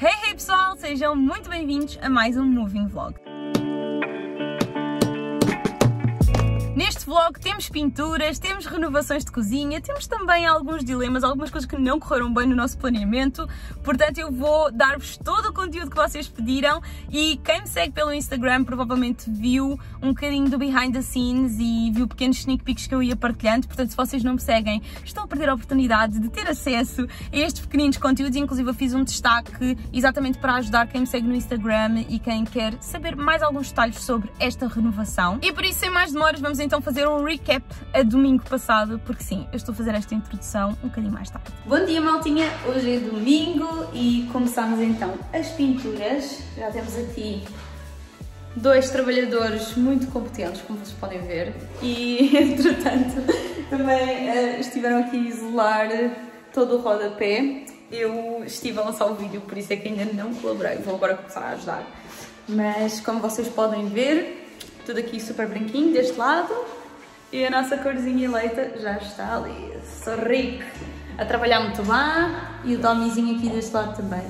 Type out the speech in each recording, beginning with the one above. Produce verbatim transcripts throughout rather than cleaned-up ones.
Hey, hey pessoal, sejam muito bem-vindos a mais um Moving Vlog. Neste vlog temos pinturas, temos renovações de cozinha, temos também alguns dilemas, algumas coisas que não correram bem no nosso planeamento, portanto eu vou dar-vos todo o conteúdo que vocês pediram e quem me segue pelo Instagram provavelmente viu um bocadinho do behind the scenes e viu pequenos sneak peeks que eu ia partilhando, portanto se vocês não me seguem estão a perder a oportunidade de ter acesso a estes pequeninos conteúdos, inclusive eu fiz um destaque exatamente para ajudar quem me segue no Instagram e quem quer saber mais alguns detalhes sobre esta renovação. E por isso, sem mais demoras, vamos então fazer um recap a domingo passado, porque sim, eu estou a fazer esta introdução um bocadinho mais tarde. Bom dia, maltinha! Hoje é domingo e começamos então as pinturas. Já temos aqui dois trabalhadores muito competentes, como vocês podem ver, e entretanto também uh, estiveram aqui a isolar todo o rodapé. Eu estive a lançar o vídeo, por isso é que ainda não colaborei, vou agora começar a ajudar. Mas como vocês podem ver, tudo aqui super branquinho deste lado e a nossa corzinha eleita já está ali. Sou rico a trabalhar muito bem e o Tomizinho aqui deste lado também.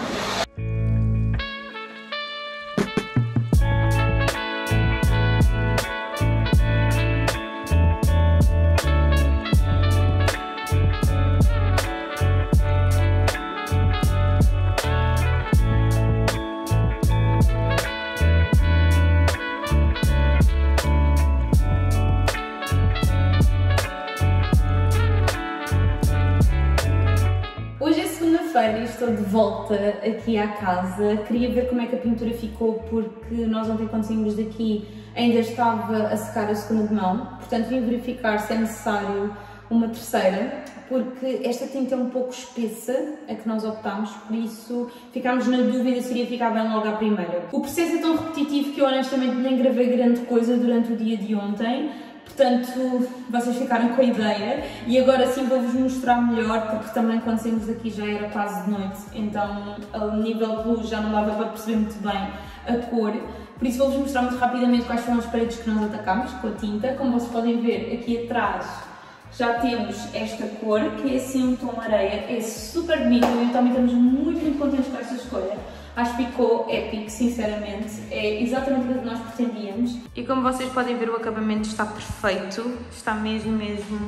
E estou de volta aqui à casa. Queria ver como é que a pintura ficou, porque nós ontem quando saímos daqui ainda estava a secar a segunda de mão, portanto vim verificar se é necessário uma terceira, porque esta tinta é um pouco espessa, a que nós optámos, por isso ficámos na dúvida se iria ficar bem logo à primeira. O processo é tão repetitivo que eu honestamente nem gravei grande coisa durante o dia de ontem, portanto vocês ficaram com a ideia e agora sim vou-vos mostrar melhor, porque também quando saímos daqui já era quase de noite, então a nível de luz já não dava para perceber muito bem a cor, por isso vou-vos mostrar muito rapidamente quais foram as paredes que nós atacámos com a tinta. Como vocês podem ver aqui atrás já temos esta cor, que é assim um tom areia, é super bonito e também estamos muito, muito contentes com esta escolha. Acho que ficou épico, sinceramente, é exatamente o que nós pretendíamos. E como vocês podem ver, o acabamento está perfeito, está mesmo, mesmo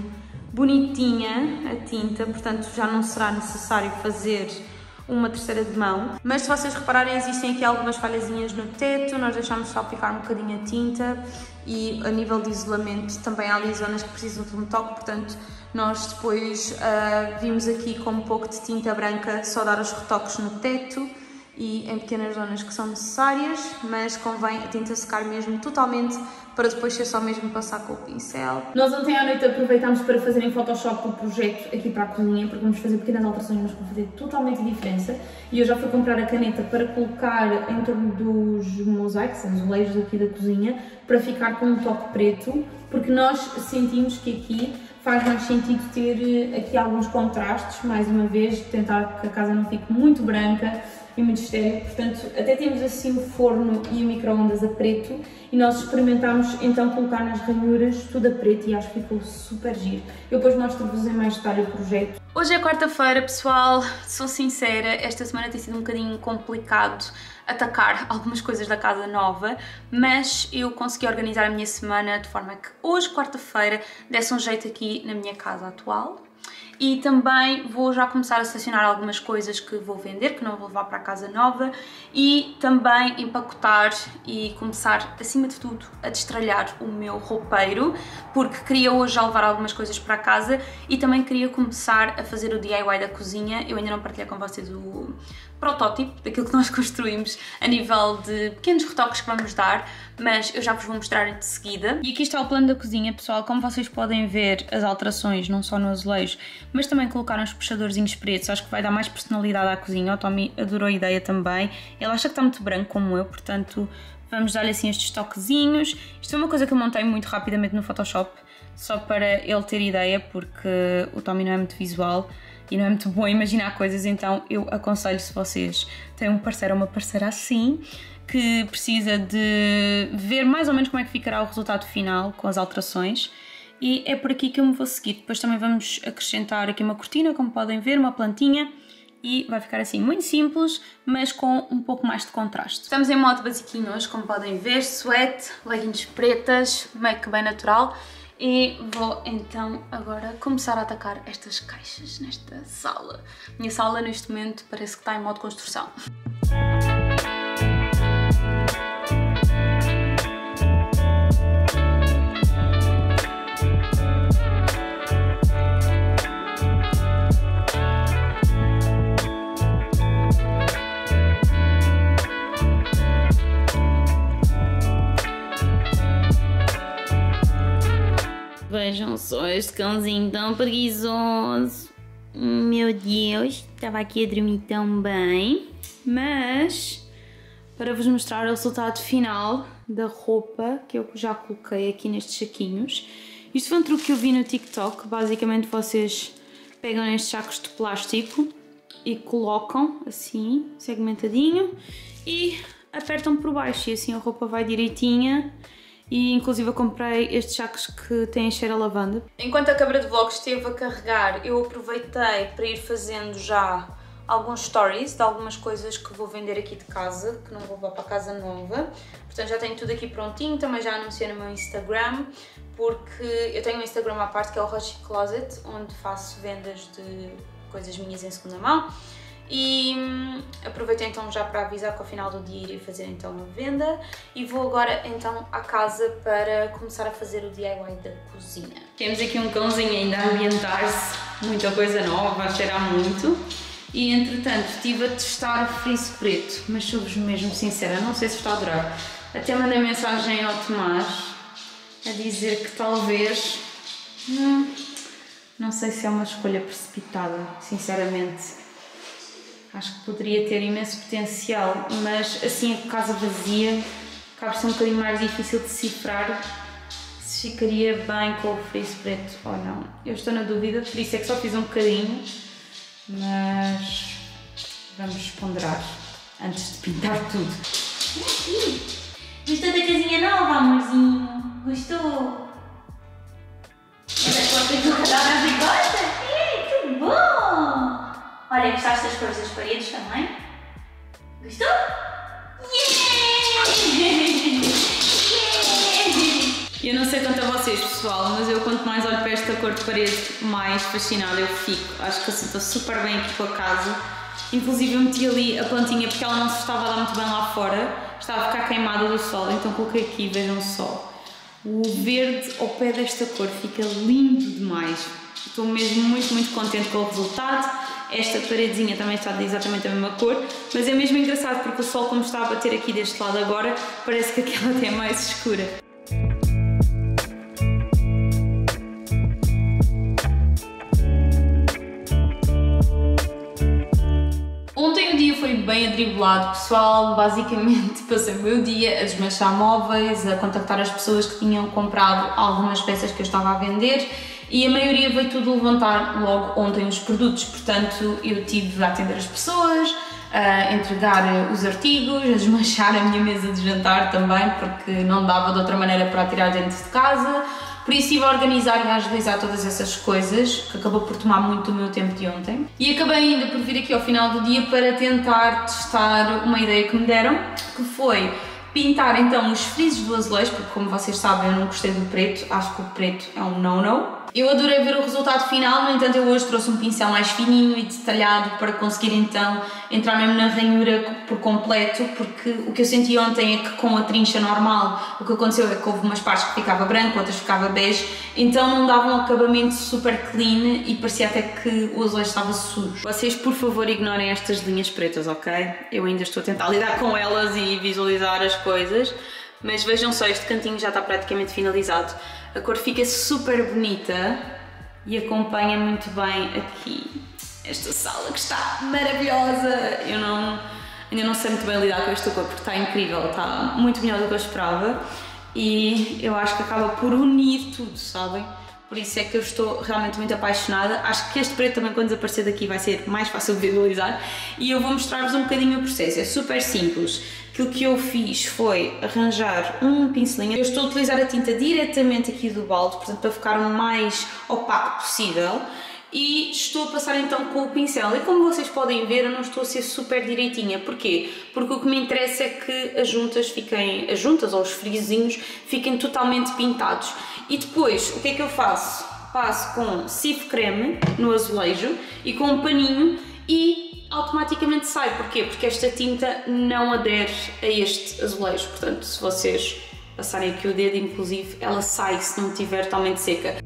bonitinha a tinta, portanto já não será necessário fazer uma terceira de mão. Mas se vocês repararem, existem aqui algumas falhazinhas no teto, nós deixámos só ficar um bocadinho a tinta e a nível de isolamento também há ali zonas que precisam de um toque, portanto nós depois uh, vimos aqui com um pouco de tinta branca só dar os retoques no teto e em pequenas zonas que são necessárias, mas convém a tinta secar mesmo totalmente para depois ser só mesmo passar com o pincel. Nós ontem à noite aproveitámos para fazer em Photoshop o projeto aqui para a cozinha, porque vamos fazer pequenas alterações, mas vão fazer totalmente a diferença. E eu já fui comprar a caneta para colocar em torno dos mosaicos, os azulejos aqui da cozinha, para ficar com um toque preto, porque nós sentimos que aqui faz mais sentido ter aqui alguns contrastes, mais uma vez, tentar que a casa não fique muito branca e muito estéril. Portanto, até temos assim o forno e o micro-ondas a preto e nós experimentámos então colocar nas ranhuras tudo a preto e acho que ficou super giro. Eu depois mostro-vos em mais detalhe o projeto. Hoje é quarta-feira, pessoal, sou sincera, esta semana tem sido um bocadinho complicado atacar algumas coisas da casa nova, mas eu consegui organizar a minha semana de forma que hoje, quarta-feira, desse um jeito aqui na minha casa atual. E também vou já começar a selecionar algumas coisas que vou vender, que não vou levar para a casa nova, e também empacotar e começar, acima de tudo, a destralhar o meu roupeiro, porque queria hoje já levar algumas coisas para casa e também queria começar a fazer o D I Y da cozinha. Eu ainda não partilhei com vocês o protótipo daquilo que nós construímos a nível de pequenos retoques que vamos dar, mas eu já vos vou mostrar de seguida. E aqui está o plano da cozinha, pessoal. Como vocês podem ver, as alterações, não só no azulejo, mas também colocaram os puxadorzinhos pretos. Acho que vai dar mais personalidade à cozinha. O Tommy adorou a ideia também. Ele acha que está muito branco como eu, portanto vamos dar-lhe assim estes toquezinhos. Isto é uma coisa que eu montei muito rapidamente no Photoshop, só para ele ter ideia, porque o Tommy não é muito visual e não é muito bom a imaginar coisas, então eu aconselho, se vocês têm um parceiro ou uma parceira assim, que precisa de ver mais ou menos como é que ficará o resultado final com as alterações, e é por aqui que eu me vou seguir. Depois também vamos acrescentar aqui uma cortina, como podem ver, uma plantinha, e vai ficar assim muito simples, mas com um pouco mais de contraste. Estamos em modo basiquinho hoje, como podem ver, suéte, leggings pretas, make bem natural. E vou então agora começar a atacar estas caixas nesta sala. Minha sala neste momento parece que está em modo construção. Vejam só este cãozinho tão preguiçoso. Meu Deus, estava aqui a dormir tão bem. Mas, para vos mostrar o resultado final da roupa que eu já coloquei aqui nestes saquinhos. Isto foi um truque que eu vi no TikTok. Basicamente vocês pegam nestes sacos de plástico e colocam assim, segmentadinho, e apertam por baixo e assim a roupa vai direitinha. E inclusive eu comprei estes sacos que têm cheiro a lavanda. Enquanto a câmera de vlog esteve a carregar, eu aproveitei para ir fazendo já alguns stories de algumas coisas que vou vender aqui de casa, que não vou levar para a casa nova. Portanto já tenho tudo aqui prontinho, também já anunciei no meu Instagram, porque eu tenho um Instagram à parte que é o Roshi Closet, onde faço vendas de coisas minhas em segunda mão. E hum, aproveitei então já para avisar que ao final do dia irei fazer então uma venda e vou agora então à casa para começar a fazer o D I Y da cozinha. Temos aqui um cãozinho ainda a ambientar-se, muita coisa nova, vai cheirar muito. E entretanto estive a testar o frizz preto, mas sou-vos mesmo sincera, não sei se está a durar. Até mandei mensagem ao Tomás a dizer que talvez, hum, não sei se é uma escolha precipitada, sinceramente. Acho que poderia ter imenso potencial, mas assim a casa vazia acaba por ser um bocadinho mais difícil de decifrar se ficaria bem com o frizz preto ou não. Eu estou na dúvida, por isso é que só fiz um bocadinho, mas vamos ponderar antes de pintar tudo. Gostou da casinha nova, amorzinho? Gostou? Essa porta que o cadáver gosta? Que bom! Olha, gostaste das cores das paredes também? Gostou? Yeah! Eu não sei quanto a vocês, pessoal, mas eu quanto mais olho para esta cor de parede, mais fascinada eu fico. Acho que assim estou super bem aqui com a casa. Inclusive eu meti ali a plantinha porque ela não se estava a dar muito bem lá fora. Estava a ficar queimada do sol, então coloquei aqui, vejam só. O verde ao pé desta cor fica lindo demais. Estou mesmo muito, muito contente com o resultado. Esta paredezinha também está de exatamente a mesma cor, mas é mesmo engraçado porque o sol, como está a bater aqui deste lado agora, parece que aquela até é mais escura. Ontem o dia foi bem atribulado, pessoal. Basicamente passei o meu dia a desmanchar móveis, a contactar as pessoas que tinham comprado algumas peças que eu estava a vender. E a maioria veio tudo levantar logo ontem os produtos, portanto eu tive a atender as pessoas, a entregar os artigos, a desmanchar a minha mesa de jantar também, porque não dava de outra maneira para a tirar dentro de casa. Por isso estive a organizar e a agilizar todas essas coisas, que acabou por tomar muito do meu tempo de ontem. E acabei ainda por vir aqui ao final do dia para tentar testar uma ideia que me deram, que foi pintar então os frisos do azulejo, porque como vocês sabem eu não gostei do preto, acho que o preto é um no-no. Eu adorei ver o resultado final, no entanto eu hoje trouxe um pincel mais fininho e detalhado para conseguir então entrar mesmo na ranhura por completo, porque o que eu senti ontem é que com a trincha normal o que aconteceu é que houve umas partes que ficava branco, outras ficava bege, então não dava um acabamento super clean e parecia até que o azulejo estava sujo. Vocês por favor ignorem estas linhas pretas, ok? Eu ainda estou a tentar lidar com elas e visualizar as coisas, mas vejam só, este cantinho já está praticamente finalizado. A cor fica super bonita e acompanha muito bem aqui esta sala que está maravilhosa. Eu não, ainda não sei muito bem lidar com esta cor porque está incrível, está muito melhor do que eu esperava e eu acho que acaba por unir tudo, sabem? Por isso é que eu estou realmente muito apaixonada. Acho que este preto também quando desaparecer daqui vai ser mais fácil de visualizar e eu vou mostrar-vos um bocadinho o processo, é super simples. Aquilo que eu fiz foi arranjar um pincelinho. Eu estou a utilizar a tinta diretamente aqui do balde, portanto para ficar o mais opaco possível. e estou a passar então com o pincel. E como vocês podem ver, eu não estou a ser super direitinha. Porquê? Porque o que me interessa é que as juntas fiquem, as juntas ou os frisinhos fiquem totalmente pintados. E depois, o que é que eu faço? Passo com Cif Creme no azulejo e com um paninho e automaticamente sai. Porquê? Porque esta tinta não adere a este azulejo. Portanto, se vocês passarem aqui o dedo, inclusive, ela sai se não estiver totalmente seca.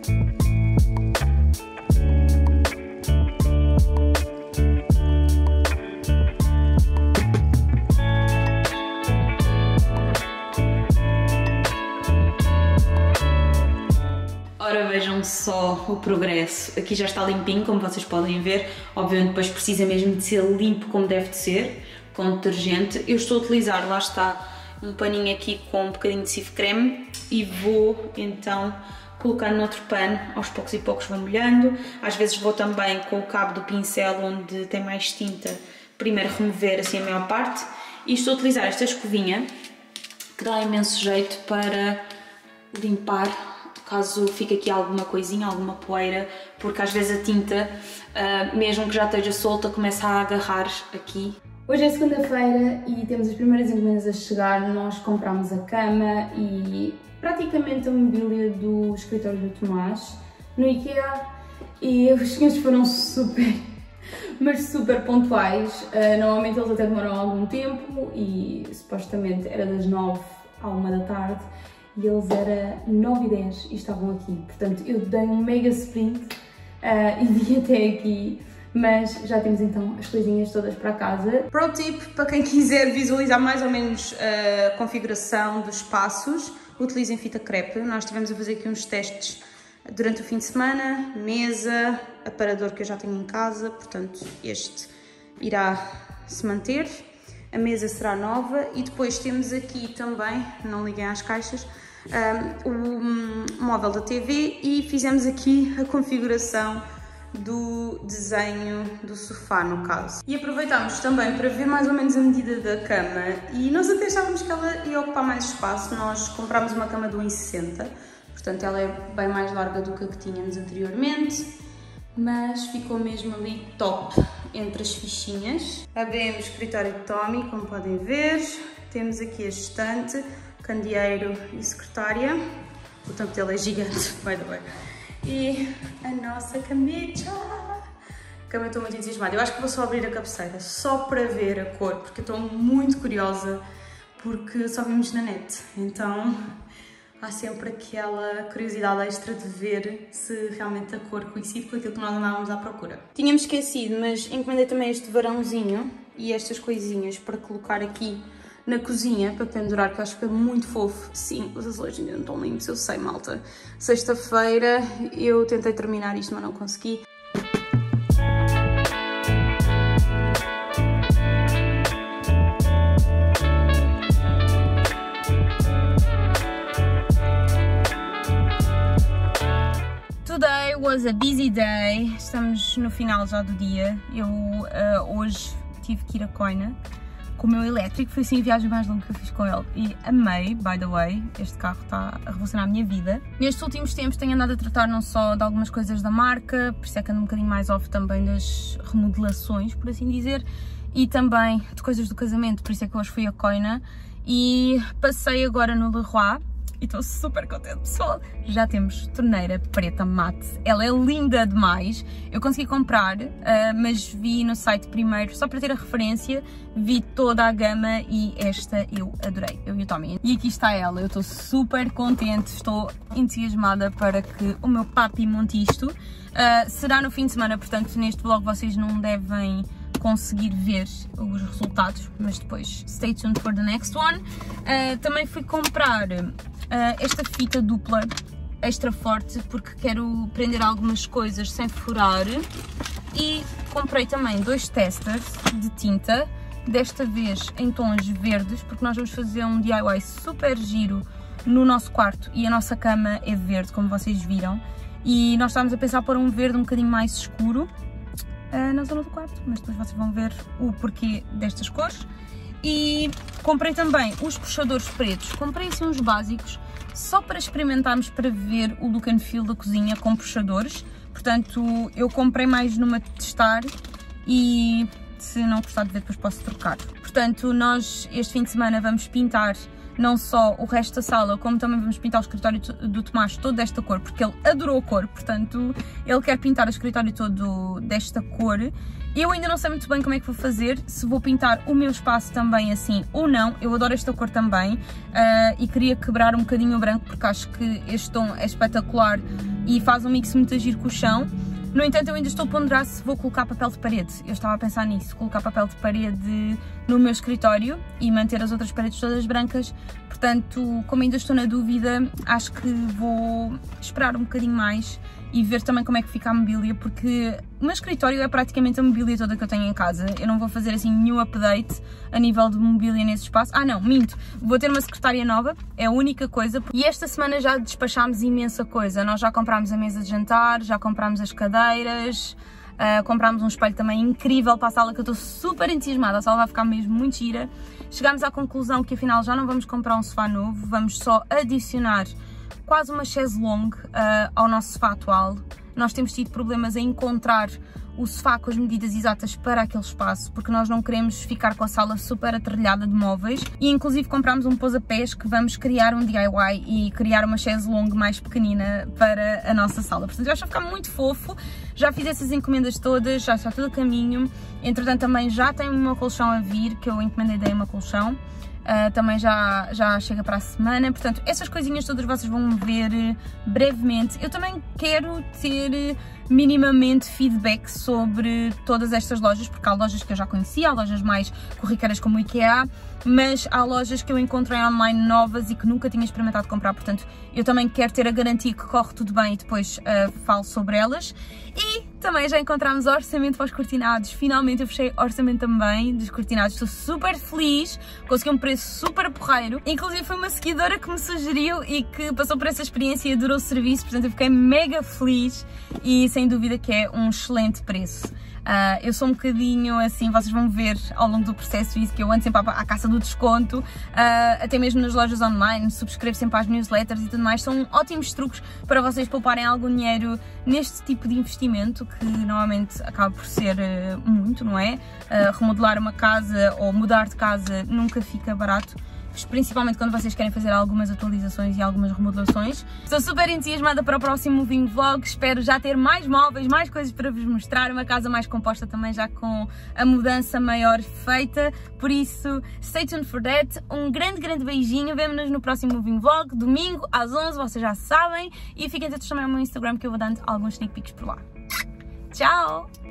Ora, vejam só o progresso. Aqui já está limpinho, como vocês podem ver. Obviamente depois precisa mesmo de ser limpo como deve de ser, com detergente. Eu estou a utilizar, lá está, um paninho aqui com um bocadinho de Cif Creme e vou então colocando noutro pano, aos poucos e poucos vou molhando. Às vezes vou também com o cabo do pincel onde tem mais tinta, primeiro remover assim a maior parte. E estou a utilizar esta escovinha que dá imenso jeito para limpar caso fique aqui alguma coisinha, alguma poeira, porque às vezes a tinta, mesmo que já esteja solta, começa a agarrar aqui. Hoje é segunda-feira e temos as primeiras encomendas a chegar. Nós compramos a cama e praticamente a mobília do escritório do Tomás no IKEA e os senhores foram super, mas super pontuais. Uh, normalmente eles até demoram algum tempo e supostamente era das nove à uma da tarde e eles era nove e dez e estavam aqui. Portanto, eu dei um mega sprint uh, e vim até aqui. Mas já temos então as coisinhas todas para casa. Pro tip, para quem quiser visualizar mais ou menos a configuração dos espaços, utilizem fita crepe. Nós estivemos a fazer aqui uns testes durante o fim de semana, mesa, aparador que eu já tenho em casa, portanto este irá se manter. A mesa será nova e depois temos aqui também, não liguem às caixas, um, o móvel da T V e fizemos aqui a configuração do desenho do sofá, no caso. E aproveitámos também para ver mais ou menos a medida da cama e nós até achávamos que ela ia ocupar mais espaço. Nós comprámos uma cama de um e sessenta, portanto ela é bem mais larga do que a que tínhamos anteriormente, mas ficou mesmo ali top entre as fichinhas. Abrimos o escritório de Tommy, como podem ver. Temos aqui a estante, candeeiro e secretária. O tampo dele é gigante, by the way. E a nossa camita. Como eu estou muito entusiasmada, eu acho que vou só abrir a cabeceira, só para ver a cor, porque eu estou muito curiosa, porque só vimos na net, então há sempre aquela curiosidade extra de ver se realmente a cor coincide com aquilo que nós andávamos à procura. Tínhamos esquecido, mas encomendei também este varãozinho e estas coisinhas para colocar aqui na cozinha, para pendurar, que eu acho que é muito fofo. Sim, os azulejos ainda não estão limpos, eu sei, malta. Sexta-feira eu tentei terminar isto, mas não consegui. Today was a busy day. Estamos no final já do dia. Eu uh, hoje tive que ir a Coina com o meu elétrico, foi assim a viagem mais longa que eu fiz com ele e amei, by the way, este carro está a revolucionar a minha vida. Nestes últimos tempos tenho andado a tratar não só de algumas coisas da marca, por isso é que ando um bocadinho mais off também das remodelações, por assim dizer, e também de coisas do casamento, por isso é que hoje fui a Coina e passei agora no Leroy. E estou super contente, pessoal. Já temos torneira preta mate. Ela é linda demais. Eu consegui comprar, uh, mas vi no site primeiro, só para ter a referência. Vi toda a gama e esta eu adorei, eu e o Tommy. E aqui está ela. Eu estou super contente, estou entusiasmada para que o meu papi monte isto. Uh, será no fim de semana, portanto neste vlog vocês não devem conseguir ver os resultados, mas depois stay tuned for the next one. Uh, também fui comprar uh, esta fita dupla extra forte porque quero prender algumas coisas sem furar e comprei também dois testers de tinta, desta vez em tons verdes, porque nós vamos fazer um D I Y super giro no nosso quarto e a nossa cama é verde, como vocês viram, e nós estávamos a pensar por um verde um bocadinho mais escuro na zona do quarto, mas depois vocês vão ver o porquê destas cores. E comprei também os puxadores pretos, comprei assim uns básicos, só para experimentarmos, para ver o look and feel da cozinha com puxadores, portanto eu comprei mais numa de testar e se não gostar de ver depois posso trocar. Portanto, nós este fim de semana vamos pintar não só o resto da sala, como também vamos pintar o escritório do Tomás todo desta cor, porque ele adorou a cor, portanto ele quer pintar o escritório todo desta cor. Eu ainda não sei muito bem como é que vou fazer, se vou pintar o meu espaço também assim ou não. Eu adoro esta cor também, uh, e queria quebrar um bocadinho o branco porque acho que este tom é espetacular e faz um mix muito agir com o chão. No entanto, eu ainda estou a ponderar se vou colocar papel de parede. Eu estava a pensar nisso, colocar papel de parede no meu escritório e manter as outras paredes todas brancas. Portanto, como ainda estou na dúvida, acho que vou esperar um bocadinho mais e ver também como é que fica a mobília, porque o meu escritório é praticamente a mobília toda que eu tenho em casa. Eu não vou fazer assim nenhum update a nível de mobília nesse espaço. Ah não, minto, vou ter uma secretária nova, é a única coisa. E esta semana já despachámos imensa coisa. Nós já comprámos a mesa de jantar, já comprámos as cadeiras, uh, comprámos um espelho também incrível para a sala, que eu estou super entusiasmada, a sala vai ficar mesmo muito gira. Chegámos à conclusão que afinal já não vamos comprar um sofá novo, vamos só adicionar quase uma chaise longue uh, ao nosso sofá atual. Nós temos tido problemas em encontrar o sofá com as medidas exatas para aquele espaço, porque nós não queremos ficar com a sala super atrelhada de móveis, e inclusive comprámos um pousa-pés que vamos criar um D I Y e criar uma chaise longue mais pequenina para a nossa sala. Portanto, eu acho que vai ficar muito fofo. Já fiz essas encomendas todas, já está tudo a caminho. Entretanto, também já tenho uma colchão a vir, que eu encomendei dei uma colchão. Uh, também já, já chega para a semana, portanto essas coisinhas todas vocês vão ver uh, brevemente. Eu também quero ter uh, minimamente feedback sobre todas estas lojas, porque há lojas que eu já conhecia, há lojas mais corriqueiras como o IKEA, mas há lojas que eu encontrei online novas e que nunca tinha experimentado comprar, portanto eu também quero ter a garantia que corre tudo bem e depois uh, falo sobre elas. E também já encontramos orçamento para os cortinados, finalmente eu fechei orçamento também dos cortinados, estou super feliz, consegui um preço super porreiro, inclusive foi uma seguidora que me sugeriu e que passou por essa experiência e adorou o serviço, portanto eu fiquei mega feliz e sem dúvida que é um excelente preço. Uh, eu sou um bocadinho assim, vocês vão ver ao longo do processo isso, que eu ando sempre à, à caça do desconto, uh, até mesmo nas lojas online, subscrevo sempre às newsletters e tudo mais. São ótimos truques para vocês pouparem algum dinheiro neste tipo de investimento, que normalmente acaba por ser uh, muito, não é? Uh, remodelar uma casa ou mudar de casa nunca fica barato, principalmente quando vocês querem fazer algumas atualizações e algumas remodelações. Estou super entusiasmada para o próximo Moving Vlog, espero já ter mais móveis, mais coisas para vos mostrar, uma casa mais composta também já com a mudança maior feita, por isso stay tuned for that. Um grande, grande beijinho, vemo-nos no próximo Moving Vlog, domingo às onze, vocês já sabem, e fiquem atentos também ao meu Instagram que eu vou dando alguns sneak peeks por lá. Tchau!